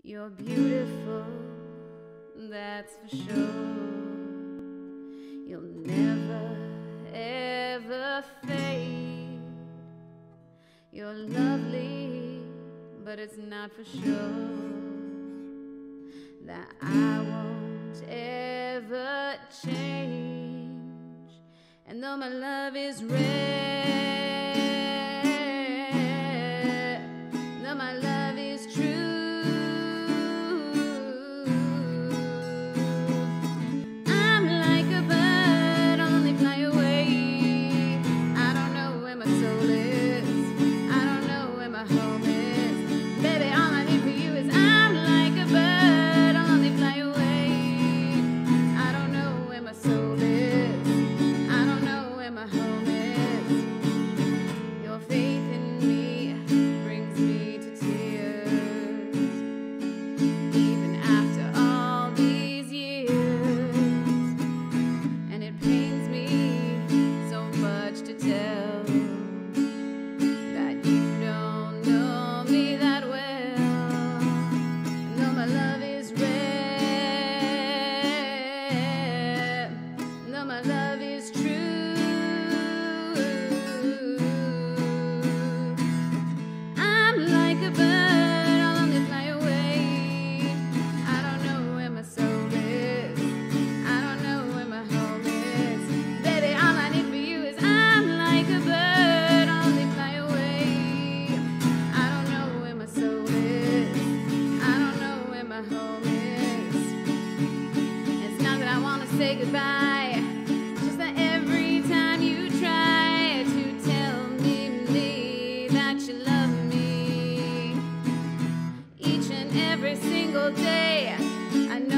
You're beautiful, that's for sure. You'll never, ever fade. You're lovely, but it's not for sure that I won't ever change. And though my love is rare, though my love is true, I'm like a bird, I'll only fly away. I don't know where my soul is, I don't know where my home is. Baby, all I need for you is I'm like a bird, I'll only fly away. I don't know where my soul is, I don't know where my home is. Your faith in me brings me to tears, even after all these years. And it pains me so much to tell that you don't know me that well. And though my love is rare, and though my love is true, I'm like a bird, I'll only fly away. I don't know where my soul is, I don't know where my home is. Baby, all I need for you is I'm like a bird, I'll only fly away. I don't know where my soul is, I don't know where my home is. It's not that I want to say goodbye, just that every time you try to tell me that you love me, each and every single day, I know